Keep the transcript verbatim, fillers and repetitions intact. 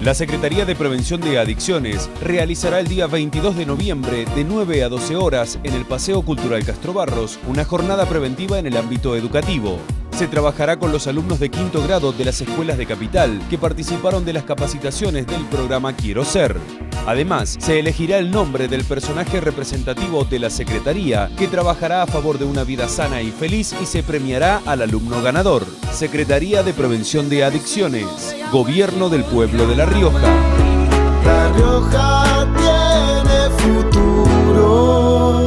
La Secretaría de Prevención de Adicciones realizará el día veintidós de noviembre de nueve a doce horas en el Paseo Cultural Castro Barros una jornada preventiva en el ámbito educativo. Se trabajará con los alumnos de quinto grado de las escuelas de Capital que participaron de las capacitaciones del programa Quiero Ser. Además, se elegirá el nombre del personaje representativo de la Secretaría que trabajará a favor de una vida sana y feliz y se premiará al alumno ganador. Secretaría de Prevención de Adicciones, Gobierno del Pueblo de La Rioja. La Rioja tiene futuro.